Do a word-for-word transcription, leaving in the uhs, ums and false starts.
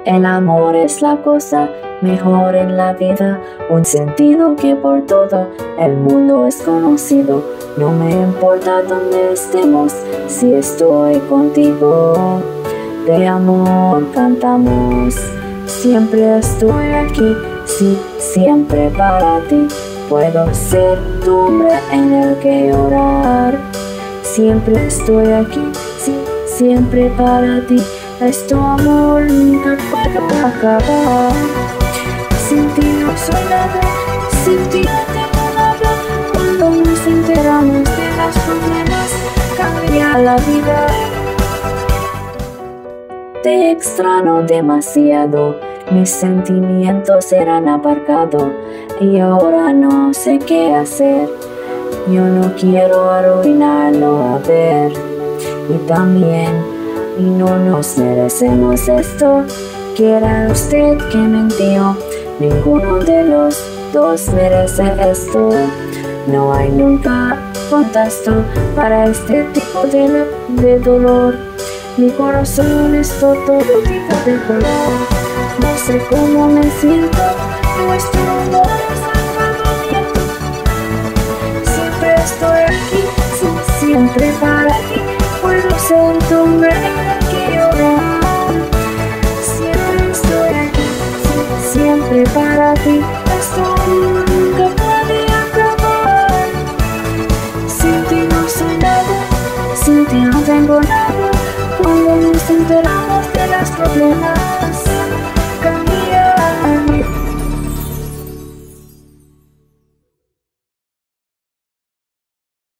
El amor es la cosa mejor en la vida, un sentido que por todo el mundo es conocido. No me importa dónde estemos, si estoy contigo. De amor cantamos, siempre estoy aquí, sí, siempre para ti. Puedo ser tu hombre en el que llorar. Siempre estoy aquí, sí, siempre para ti. Es tu amor, nunca puedo acabar. Sin ti no soy nada, sin ti no tengo nada. Cuando nos enteramos de los problemas, cambia la vida. Te extraño demasiado, mis sentimientos eran aparcados y ahora no sé qué hacer. Yo no quiero arruinarlo a ver. Y también, y no nos merecemos esto, que era usted que mintió. Ninguno de los dos merece esto. No hay nunca contexto para este tipo de, de dolor. Mi corazón es todo tipo de color. No sé cómo me siento, nuestro amor es salvamiento. Siempre estoy aquí, sí, siempre para ti. Puedo ser tu hombre en el que llorar. Siempre estoy aquí, sí, siempre para ti. Esto nunca puede acabar. Sin ti no soy nada, sin ti no tengo nada. Cuando nos enteramos de los problemas,